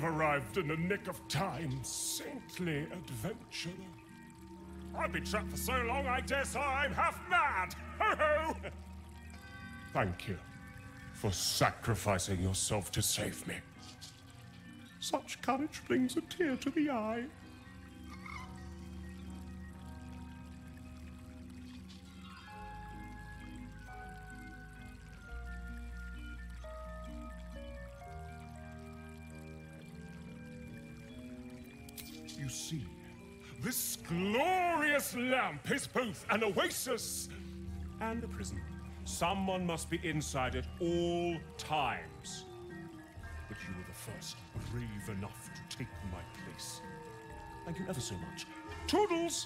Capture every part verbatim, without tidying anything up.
You've arrived in the nick of time, saintly adventurer. I've been trapped for so long, I dare say I'm half mad! Ho ho! Thank you for sacrificing yourself to save me. Such courage brings a tear to the eye. You see, this glorious lamp is both an oasis and a prison. Someone must be inside at all times. But you were the first brave enough to take my place. Thank you ever so much. Toodles!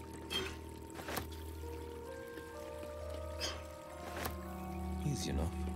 Easy enough.